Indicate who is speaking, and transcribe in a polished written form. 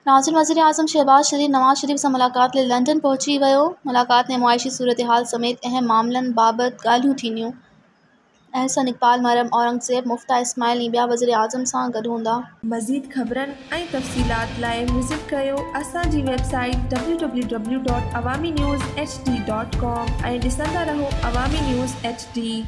Speaker 1: नाज़िम वज़ीर आज़म शहबाज शरीफ नवाज़ शरीफ सां मुलाक़ात लाइ लंडन पहुची वियो। मुलाक़ात में मुआशी सूरत-हाल समेत अहम मामलनि बाबति ॻाल्हियूं थींदियूं। अहसन इक़बाल मरहम औरंगज़ेब मुफ्ता इस्माइल ऐं ॿिया वज़ीर आज़म सां गॾु हूंदा।
Speaker 2: मज़ीद ख़बरनि ऐं तफ़सीलात लाइ विज़िट कयो असांजी वेबसाइट www.awamiNewsHD.com ऐं ॾिसंदा रहो अवामी न्यूज़ HD।